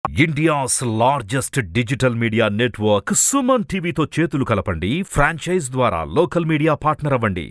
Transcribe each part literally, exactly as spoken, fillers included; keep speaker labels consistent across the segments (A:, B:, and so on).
A: India's largest digital media network Suman టీవీతో చేతులు కలపండి. ఫ్రాంచైజ్ ద్వారా లోకల్ మీడియా పార్ట్నర్ అవ్వండి.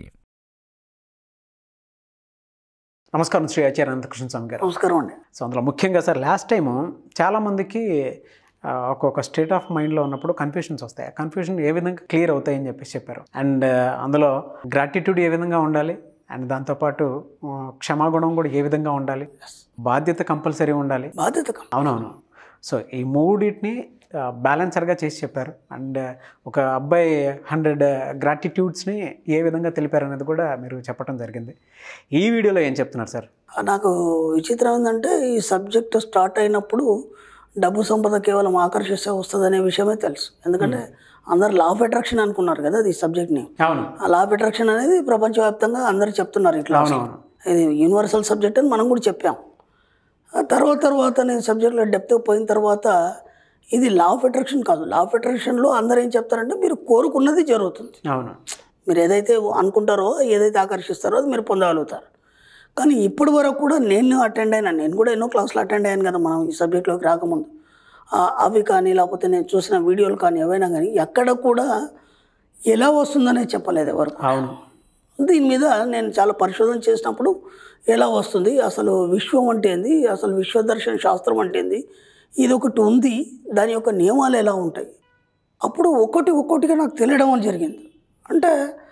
B: నమస్కారం శ్రీ ఆచార్య అనంతకృష్ణ స్వామి గారు.
C: నమస్కారం అండి.
B: సో అందులో ముఖ్యంగా సార్ లాస్ట్ టైము చాలామందికి ఒక్కొక్క స్టేట్ ఆఫ్ మైండ్లో ఉన్నప్పుడు కన్ఫ్యూషన్స్ వస్తాయి. ఆ కన్ఫ్యూషన్ ఏ విధంగా క్లియర్ అవుతాయని చెప్పేసి చెప్పారు. అండ్ అందులో గ్రాటిట్యూడ్ ఏ విధంగా ఉండాలి, అండ్ దాంతోపాటు క్షమాగుణం కూడా ఏ విధంగా ఉండాలి, బాధ్యత కంపల్సరీ ఉండాలి.
C: బాధ్యత
B: అవునవును. సో ఈ మూడింటిని బ్యాలెన్సర్గా చేసి చెప్పారు. అండ్ ఒక అబ్బాయి హండ్రెడ్ గ్రాటిట్యూడ్స్ని ఏ విధంగా తెలిపారు అనేది కూడా మీరు చెప్పడం జరిగింది. ఈ వీడియోలో ఏం చెప్తున్నారు సార్?
C: నాకు విచిత్రం ఏంటంటే, ఈ సబ్జెక్ట్ స్టార్ట్ అయినప్పుడు డబ్బు సంపద కేవలం ఆకర్షిస్తే వస్తుంది అనే విషయమే తెలుసు. ఎందుకంటే అందరు లా ఆఫ్ అట్రాక్షన్ అనుకున్నారు కదా ఈ సబ్జెక్ట్ని.
B: అవును.
C: ఆ లా ఆఫ్ అట్రాక్షన్ అనేది ప్రపంచవ్యాప్తంగా అందరు చెప్తున్నారు ఇట్లా. ఇది యూనివర్సల్ సబ్జెక్ట్ అని మనం కూడా చెప్పాం. తర్వాత తర్వాత నేను సబ్జెక్ట్లో డెప్త్ పోయిన తర్వాత ఇది లా ఆఫ్ అట్రాక్షన్ కాదు. లా ఆఫ్ అట్రాక్షన్లో అందరూ ఏం చెప్తారంటే, మీరు కోరుకున్నది జరుగుతుంది.
B: అవును.
C: మీరు ఏదైతే అనుకుంటారో, ఏదైతే ఆకర్షిస్తారో అది మీరు పొందగలుగుతారు. కానీ ఇప్పటి వరకు కూడా నేను అటెండ్ అయినా, నేను కూడా ఎన్నో క్లాసులు అటెండ్ అయ్యాను కదా మనం ఈ సబ్జెక్ట్లోకి రాకముందు. అవి కానీ లేకపోతే నేను చూసిన వీడియోలు కానీ ఏవైనా కానీ ఎక్కడ కూడా ఎలా వస్తుందనే చెప్పలేదు ఎవరు.
B: అవును.
C: దీని మీద నేను చాలా పరిశోధన చేసినప్పుడు ఎలా వస్తుంది, అసలు విశ్వం అంటే ఏంది, అసలు విశ్వదర్శన శాస్త్రం అంటే ఏంది, ఇది ఒకటి ఉంది, దాని యొక్క నియమాలు ఎలా ఉంటాయి, అప్పుడు ఒక్కటి ఒక్కొక్కటిగా నాకు తెలియడం అని జరిగింది. అంటే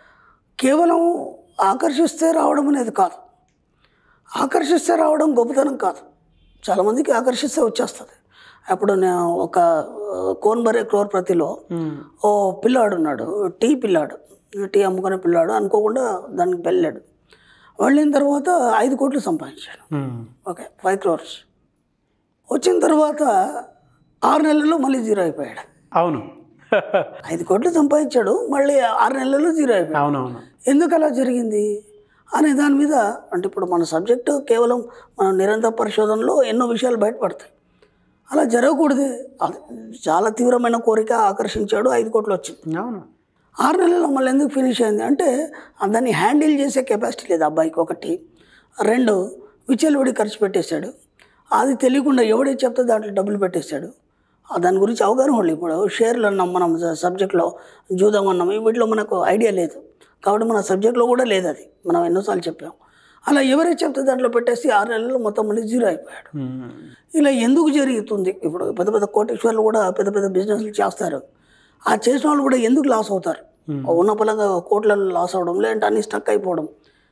C: కేవలం ఆకర్షిస్తే రావడం అనేది కాదు, ఆకర్షిస్తే రావడం గొప్పతనం కాదు. చాలామందికి ఆకర్షిస్తే వచ్చేస్తుంది. అప్పుడు నేను ఒక కోన్ బరే క్రోర్ ప్రతిలో ఓ పిల్లాడు ఉన్నాడు, టీ పిల్లాడు, టీ అమ్ముకునే పిల్లాడు. అనుకోకుండా దానికి వెళ్ళాడు. వెళ్ళిన తర్వాత ఐదు కోట్లు సంపాదించాడు. ఓకే, ఫైవ్ క్రోర్స్ వచ్చిన తర్వాత ఆరు నెలల్లో మళ్ళీ జీరో అయిపోయాడు.
B: అవును.
C: ఐదు కోట్లు సంపాదించాడు, మళ్ళీ ఆరు నెలల్లో జీరో అయిపోయాడు.
B: అవునవును.
C: ఎందుకు అలా జరిగింది అనే దాని మీద, అంటే ఇప్పుడు మన సబ్జెక్టు కేవలం మన నిరంతర పరిశోధనలో ఎన్నో విషయాలు బయటపడతాయి. అలా జరగకూడదు. చాలా తీవ్రమైన కోరిక ఆకర్షించాడు, ఐదు కోట్లు వచ్చింది.
B: అవును.
C: ఆరు నెలల్లో మళ్ళీ ఎందుకు ఫినిష్ అయింది అంటే, దాన్ని హ్యాండిల్ చేసే కెపాసిటీ లేదు అబ్బాయికి. ఒకటి. రెండు, విచ్చలవిడి ఖర్చు పెట్టేశాడు. అది తెలియకుండా ఎవడే చెప్తే దాంట్లో డబ్బులు పెట్టేశాడు. దాని గురించి అవగాహన వాళ్ళు. ఇప్పుడు షేర్లు అన్నాం మనం సబ్జెక్ట్లో, జూదం అన్నాం, వీటిలో మనకు ఐడియా లేదు కాబట్టి మన సబ్జెక్ట్లో కూడా లేదు అది, మనం ఎన్నోసార్లు చెప్పాం. అలా ఎవరైతే చెప్తే దాంట్లో పెట్టేసి ఆరు నెలల్లో మొత్తం మళ్ళీ జీరో అయిపోయాడు. ఇలా ఎందుకు జరుగుతుంది? ఇప్పుడు పెద్ద పెద్ద కోటేశ్వర్లు కూడా పెద్ద పెద్ద బిజినెస్లు చేస్తారు. ఆ చేసిన వాళ్ళు కూడా ఎందుకు లాస్ అవుతారు? ఉన్న పలంగా కోట్లలో లాస్ అవడం, లేదంటే అన్ని స్టక్ అయిపోవడం.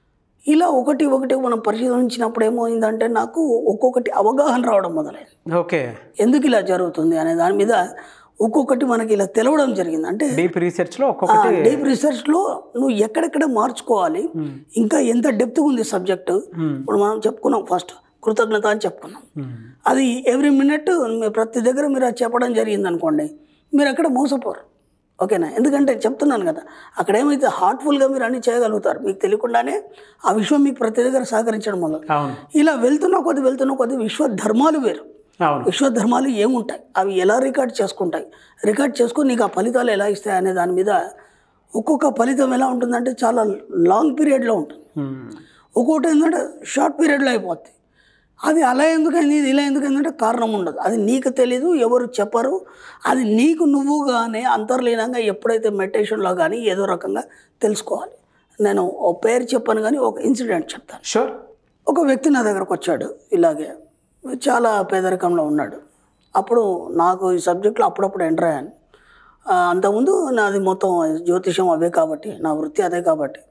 C: ఇలా ఒకటి ఒకటి మనం పరిశీలించినప్పుడు ఏమైందంటే, నాకు ఒక్కొక్కటి అవగాహన రావడం మొదలైంది.
B: ఓకే,
C: ఎందుకు ఇలా జరుగుతుంది అనే దాని మీద ఒక్కొక్కటి మనకి ఇలా తెలవడం జరిగింది. అంటే
B: డీప్ రీసెర్చ్లో ఒక్కొక్కటి
C: డీప్ రీసెర్చ్లో నువ్వు ఎక్కడెక్కడ మార్చుకోవాలి, ఇంకా ఎంత డెప్త్గా ఉంది సబ్జెక్టు. ఇప్పుడు మనం చెప్పుకున్నాం ఫస్ట్ కృతజ్ఞత అని చెప్పుకున్నాం. అది ఎవ్రీ మినిట్ ప్రతి దగ్గర మీరు అది చెప్పడం జరిగింది అనుకోండి, మీరు అక్కడ మోసపోరు. ఓకేనా? ఎందుకంటే చెప్తున్నాను కదా, అక్కడ ఏమైతే హార్ట్ఫుల్గా మీరు అన్ని చేయగలుగుతారు, మీకు తెలియకుండానే ఆ విశ్వం మీకు ప్రతి దగ్గర సహకరించడం వల్ల. ఇలా వెళ్తున్న కొద్ది వెళ్తున్న కొద్ది విశ్వ ధర్మాలు వేరు. విశ్వ ధర్మాలు ఏముంటాయి, అవి ఎలా రికార్డ్ చేసుకుంటాయి, రికార్డ్ చేసుకుని నీకు ఆ ఫలితాలు ఎలా ఇస్తాయి అనే దాని మీద. ఒక్కొక్క ఫలితం ఎలా ఉంటుందంటే చాలా లాంగ్ పీరియడ్లో ఉంటుంది, ఒక్కొక్కటి ఏంటంటే షార్ట్ పీరియడ్లో అయిపోద్ది. అది అలా ఎందుకైంది, ఇది ఇలా ఎందుకైందంటే కారణం ఉండదు. అది నీకు తెలీదు, ఎవరు చెప్పరు. అది నీకు నువ్వుగానే అంతర్లీనంగా ఎప్పుడైతే మెడిటేషన్లో కానీ ఏదో రకంగా తెలుసుకోవాలి. నేను ఒక పేరు చెప్పాను కానీ ఒక ఇన్సిడెంట్ చెప్తాను.
B: షూర్.
C: ఒక వ్యక్తి నా దగ్గరకు వచ్చాడు, ఇలాగే చాలా పేదరికంలో ఉన్నాడు. అప్పుడు నాకు ఈ సబ్జెక్ట్లో అప్పుడప్పుడు ఎంటర్ అయ్యాను. అంతకుముందు నాది మొత్తం జ్యోతిషం అవే కాబట్టి, నా వృత్తి అదే కాబట్టి.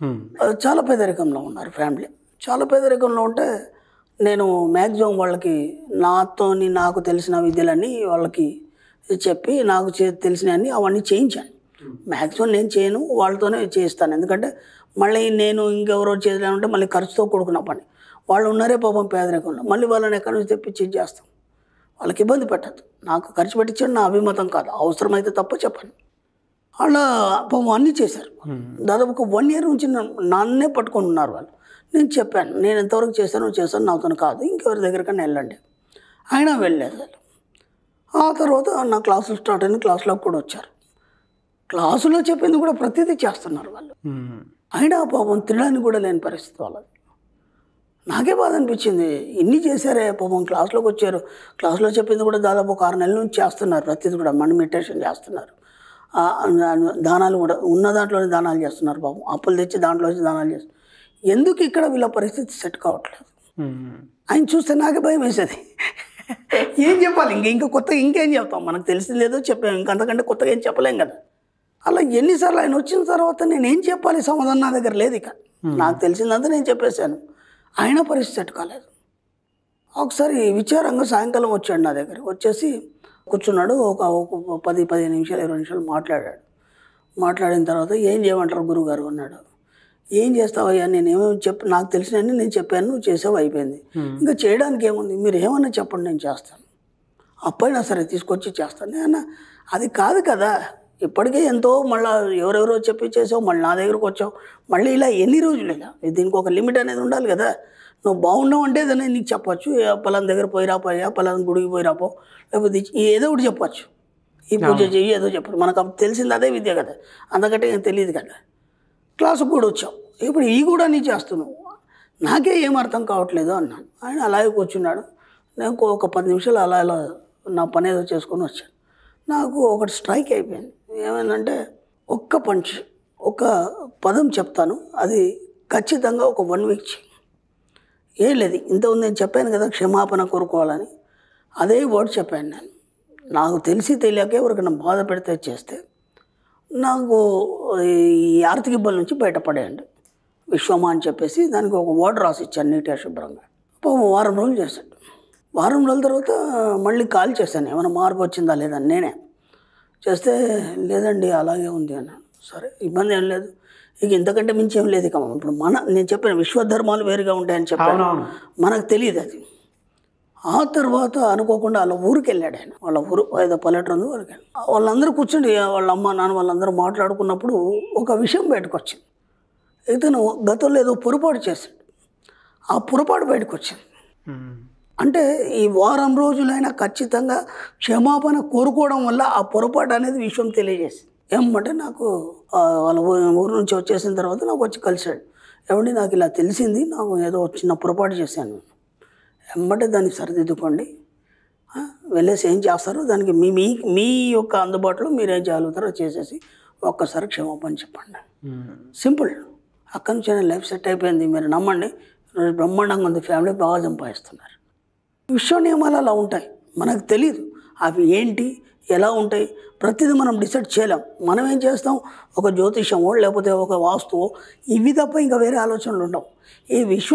C: చాలా పేదరికంలో ఉన్నారు ఫ్యామిలీ. చాలా పేదరికంలో ఉంటే నేను మ్యాక్సిమం వాళ్ళకి నాతోని నాకు తెలిసిన విద్యలన్నీ వాళ్ళకి చెప్పి, నాకు చే తెలిసినవన్నీ అవన్నీ చేయించాను. మ్యాక్సిమం నేను చేయను, వాళ్ళతోనే చేయిస్తాను. ఎందుకంటే మళ్ళీ నేను ఇంకెవరో చేయాలంటే మళ్ళీ ఖర్చుతో కూడుకున్న పని. వాళ్ళు ఉన్నారే పాపం పేదరికంలో, మళ్ళీ వాళ్ళని ఎక్కడి నుంచి తెప్పించి చేస్తాం. వాళ్ళకి ఇబ్బంది పెట్టద్దు. నాకు ఖర్చు పెట్టించడం నా అభిమతం కాదు, అవసరమైతే తప్ప చెప్పండి. అలా పాపం అన్నీ చేశారు. దాదాపు ఒక వన్ ఇయర్ నుంచి నన్నే పట్టుకొని ఉన్నారు వాళ్ళు. నేను చెప్పాను, నేను ఎంతవరకు చేశానో చేశాను, నాతో కాదు, ఇంకెవరి దగ్గరికన్నా వెళ్ళండి. అయినా వెళ్ళలేదు వాళ్ళు. ఆ తర్వాత నా క్లాసులు స్టార్ట్ అయిన క్లాసులోకి కూడా వచ్చారు. క్లాసులో చెప్పింది కూడా ప్రతిదీ చేస్తున్నారు వాళ్ళు. అయినా పాపం తినడానికి కూడా లేని పరిస్థితి వాళ్ళది. నాకే బాధ అనిపించింది. ఇన్ని చేశారే పాపం, క్లాస్లోకి వచ్చారు, క్లాస్లో చెప్పింది కూడా దాదాపు ఒక ఆరు నెలల నుంచి చేస్తున్నారు, ప్రతిది కూడా మనీ మెడిటేషన్ చేస్తున్నారు, దానాలు కూడా ఉన్న దాంట్లోనే దానాలు చేస్తున్నారు పాపం, అప్పులు తెచ్చి దాంట్లో దానాలు చేస్తున్నారు. ఎందుకు ఇక్కడ వీళ్ళ పరిస్థితి సెట్ కావట్లేదు? ఆయన చూస్తే నాకే భయం వేసేది. ఏం చెప్పాలి ఇంక ఇంకా కొత్తగా ఇంకేం చెప్తాం? మనకు తెలిసింది లేదో చెప్పాం, ఇంకంతకంటే కొత్తగా ఏం చెప్పలేం కదా. అలా ఎన్నిసార్లు ఆయన వచ్చిన తర్వాత నేను ఏం చెప్పాలి, సమాధానం నా దగ్గర లేదు. ఇక నాకు తెలిసిందంతా నేను చెప్పేశాను, ఆయన పరిస్థితి సెట్ కాలేదు. ఒకసారి విచారంగా సాయంకాలం వచ్చాడు నా దగ్గర, వచ్చేసి కూర్చున్నాడు. ఒక ఒక పది పదిహేను నిమిషాలు ఇరవై నిమిషాలు మాట్లాడాడు. మాట్లాడిన తర్వాత ఏం చేయమంటారు గురువుగారు అన్నాడు. ఏం చేస్తావయ్యా, నేను ఏమేమి చెప్పి నాకు తెలిసినవన్నీ నేను చెప్పాను, నువ్వు చేసావు, అయిపోయింది. ఇంకా చేయడానికి ఏముంది, మీరు ఏమన్నా చెప్పండి నేను చేస్తాను, అప్పైనా సరే తీసుకొచ్చి చేస్తాను. నేను అది కాదు కదా, ఇప్పటికే ఎంతో మళ్ళీ ఎవరెవరో చెప్పి చేసావు, మళ్ళీ నా దగ్గరకు వచ్చావు, మళ్ళీ ఇలా ఎన్ని రోజులు ఇలా, దీనికి ఒక లిమిట్ అనేది ఉండాలి కదా. నువ్వు బాగున్నావు అంటే ఏదైనా నీకు చెప్పచ్చు, పలానా దగ్గర పోయిరా పోయా, పలానా గుడికి పోయిరాపో, లేకపోతే ఏదో ఒకటి చెప్పచ్చు, ఈ పూజ చెయ్యి ఏదో చెప్పరు. మనకు తెలిసింది అదే విద్య కదా, అంతకంటే ఏం తెలియదు కదా. క్లాసుకు కూడా వచ్చావు, ఇప్పుడు ఈ కూడా నీ చేస్తున్నావు, నాకే ఏం అర్థం కావట్లేదు అన్నాను. ఆయన అలాగే కూర్చున్నాడు. నేను ఒక పది నిమిషాలు అలా అలా నా పని ఏదో చేసుకొని వచ్చాను. నాకు ఒకటి స్ట్రైక్ అయిపోయింది. ఏమైందంటే, ఒక్క పంచ్ ఒక పదం చెప్తాను, అది ఖచ్చితంగా ఒక వన్ వీక్ చేయి. ఏం లేదు, ఇంతకుముందు నేను చెప్పాను కదా క్షమాపణ కోరుకోవాలని, అదే వర్డ్ చెప్పాను నేను. నాకు తెలిసి తెలియక ఎవరికైనా బాధ పెడితే చేస్తే నాకు ఈ ఆర్థిక ఇబ్బంది నుంచి బయటపడేయండి విశ్వమా అని చెప్పేసి దానికి ఒక వర్డ్ రాసి ఇచ్చాను నీట్గా శుభ్రంగా. పాపం వారం రోజులు చేశాడు. వారం రోజుల తర్వాత మళ్ళీ కాల్ చేశాను, ఏమైనా మార్పు వచ్చిందా లేదని. నేనే చేస్తే లేదండి అలాగే ఉంది అన్నాను. సరే ఇబ్బంది ఏం లేదు, ఇక ఇంతకంటే మించి ఏం లేదు. ఇక ఇప్పుడు మన నేను చెప్పిన విశ్వధర్మాలు వేరుగా ఉంటాయని చెప్పాను, మనకు తెలియదు అది. ఆ తర్వాత అనుకోకుండా వాళ్ళ ఊరికి వెళ్ళాడు ఆయన, వాళ్ళ ఊరు ఏదో పల్లెటూరు ఉంది ఊరికి. వాళ్ళందరూ కూర్చుండి వాళ్ళ అమ్మ నాన్న వాళ్ళందరూ మాట్లాడుకున్నప్పుడు ఒక విషయం బయటకు వచ్చింది. ఇతను గతంలో ఏదో పొరపాటు చేశాడు, ఆ పొరపాటు బయటకు వచ్చింది. అంటే ఈ వారం రోజులైనా ఖచ్చితంగా క్షమాపణ కోరుకోవడం వల్ల ఆ పొరపాటు అనేది విషయం తెలియజేసింది. ఏమంటే నాకు వాళ్ళ ఊరు నుంచి వచ్చేసిన తర్వాత నాకు వచ్చి కలిశాడు. ఏమంటే నాకు ఇలా తెలిసింది, నాకు ఏదో చిన్న పొరపాటు చేశాను, ఏమంటే దాన్ని సరిదిద్దుకోండి, వెళ్ళేసి ఏం చేస్తారో దానికి మీ మీ మీ యొక్క అందుబాటులో మీరు ఏం చేయగలుగుతారో చేసేసి ఒక్కసారి క్షమాపణ చెప్పండి. సింపుల్. అక్కడి నుంచి నేను లైఫ్ సెట్ అయిపోయింది, మీరు నమ్మండి. బ్రహ్మాండంగా ఉంది, ఫ్యామిలీ బాగా సంపాదిస్తున్నారు. విశ్వ నియమాలు అలా ఉంటాయి, మనకు తెలియదు అవి ఏంటి ఎలా ఉంటాయి, ప్రతిదీ మనం డిసైడ్ చేయలేం. మనం ఏం చేస్తాం, ఒక జ్యోతిషమో లేకపోతే ఒక వాస్తువో ఇవి తప్ప ఇంకా వేరే ఆలోచనలు ఉండవు. ఈ విశ్వ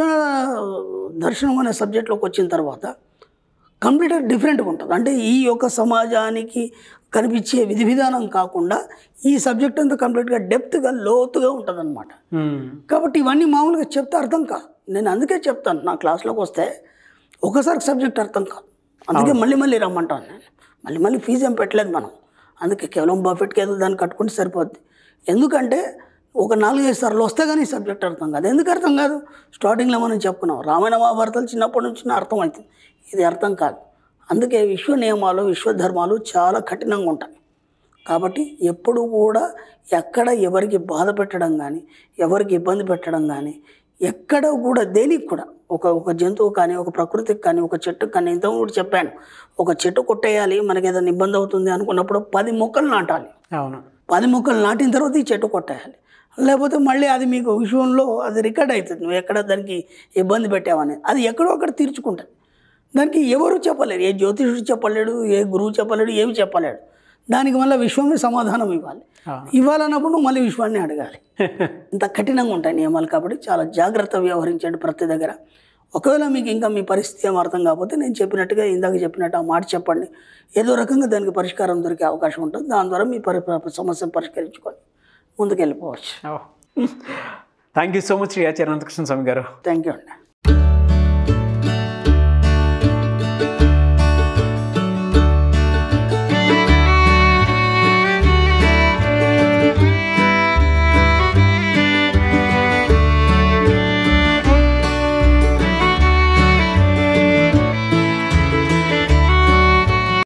C: దర్శనం అనే సబ్జెక్ట్లోకి వచ్చిన తర్వాత కంప్లీట్గా డిఫరెంట్గా ఉంటుంది. అంటే ఈ యొక్క సమాజానికి కనిపించే విధి విధానం కాకుండా ఈ సబ్జెక్ట్ అంతా కంప్లీట్గా డెప్త్గా లోతుగా ఉంటుంది అనమాట. కాబట్టి ఇవన్నీ మామూలుగా చెప్తే అర్థం కాదు. నేను అందుకే చెప్తాను, నా క్లాస్లోకి వస్తే ఒకసారి సబ్జెక్ట్ అర్థం కాదు, అందుకే మళ్ళీ మళ్ళీ రమ్మంటాను నేను. మళ్ళీ మళ్ళీ ఫీజు ఏం పెట్టలేదు మనం, అందుకే కేవలం బఫెట్కి ఏదో దాన్ని కట్టుకుంటే సరిపోద్ది. ఎందుకంటే ఒక నాలుగైదు సార్లు వస్తే కానీ సబ్జెక్ట్ అర్థం కాదు. ఎందుకు అర్థం కాదు, స్టార్టింగ్లో మనం చెప్పుకున్నాం, రామాయణ మహాభారతాలు చిన్నప్పటి నుంచి అర్థం అవుతుంది, ఇది అర్థం కాదు. అందుకే విశ్వ నియమాలు విశ్వధర్మాలు చాలా కఠినంగా ఉంటాయి. కాబట్టి ఎప్పుడు కూడా ఎక్కడ ఎవరికి బాధ పెట్టడం కానీ ఎవరికి ఇబ్బంది పెట్టడం కానీ ఎక్కడ కూడా దేనికి కూడా ఒక ఒక జంతువు కానీ ఒక ప్రకృతికి కానీ ఒక చెట్టుకు కానీ ఇంతకు కూడా చెప్పాను, ఒక చెట్టు కొట్టేయాలి మనకి ఏదైనా ఇబ్బంది అవుతుంది అనుకున్నప్పుడు పది మొక్కలు నాటాలి.
B: అవును,
C: పది మొక్కలు నాటిన తర్వాత ఈ చెట్టు కొట్టేయాలి, లేకపోతే మళ్ళీ అది మీకు విశ్వంలో అది రికార్డ్ అవుతుంది, నువ్వు ఎక్కడ దానికి ఇబ్బంది పెట్టావనేది. అది ఎక్కడో అక్కడ తీర్చుకుంటుంది. దానికి ఎవరు చెప్పలేరు, ఏ జ్యోతిషుడు చెప్పలేడు, ఏ గురువు చెప్పలేడు, ఏమి చెప్పలేడు. దానికి మళ్ళీ విశ్వమే సమాధానం ఇవ్వాలి. ఇవ్వాలన్నప్పుడు మళ్ళీ విశ్వాన్ని అడగాలి. ఇంత కఠినంగా ఉంటాయి నియమాలు. కాబట్టి చాలా జాగ్రత్త వ్యవహరించండి ప్రతి దగ్గర. ఒకవేళ మీకు ఇంకా మీ పరిస్థితి ఏం అర్థం కాకపోతే నేను చెప్పినట్టుగా ఇందాక చెప్పినట్టు ఆ మాట చెప్పండి, ఏదో రకంగా దానికి పరిష్కారం దొరికే అవకాశం ఉంటుంది. దాని ద్వారా మీ పరి సమస్యను పరిష్కరించుకొని ముందుకు వెళ్ళిపోవచ్చు.
B: Thank you so much Shri Acharya Anantakrishna Swami గారు.
C: థ్యాంక్ యూ అండి.